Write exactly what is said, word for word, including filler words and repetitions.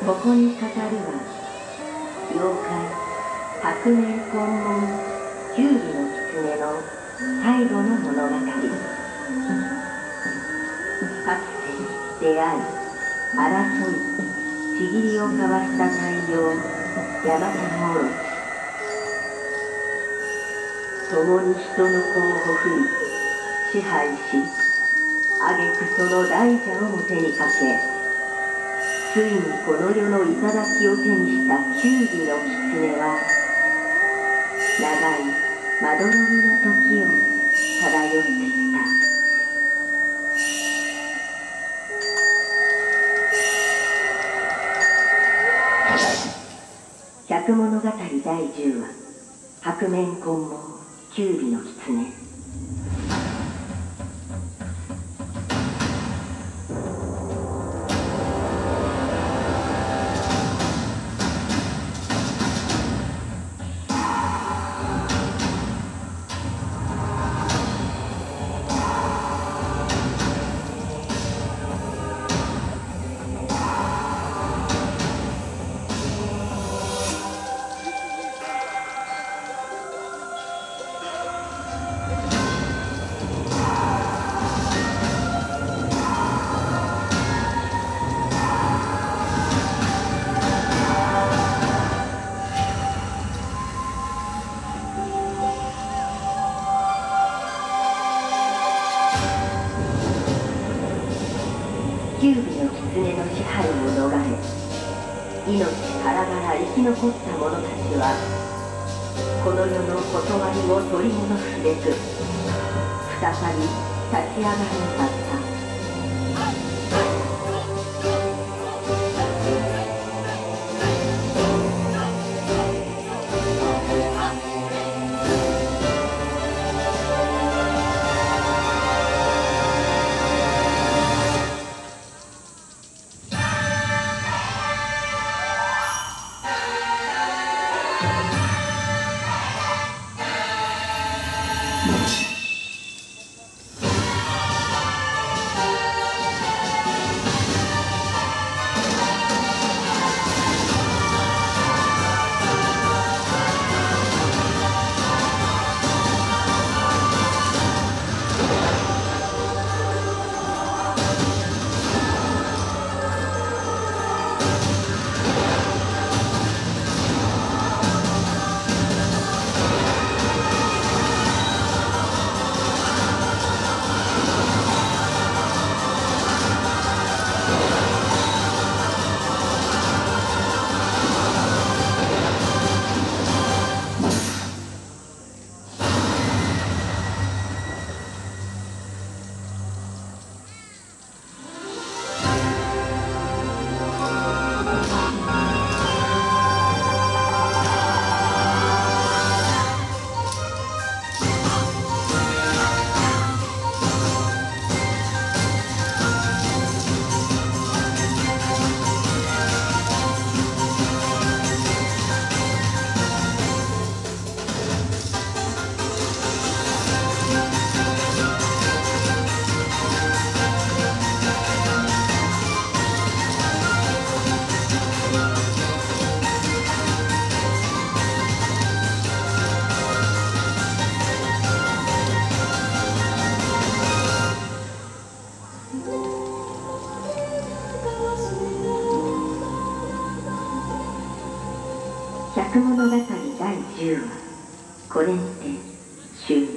ここに語るは妖怪白面根門九尾の狐の最後の物語。かつて出会い争いちぎりを交わした大洋ヤマタノオロチ、共に人の子をほふり支配し、挙句その大蛇をも手にかけ、ついにこの世の頂を手にした九尾の狐は、長いまどろみの時を漂っていた。百物語だいじゅうわ、白面根門九尾の狐。九尾の狐の支配を逃れ、命からがら生き残った者たちは、この世の断りを取り戻すべく再び立ち上がるのだった。百物語だいじゅうわ、これにて終了。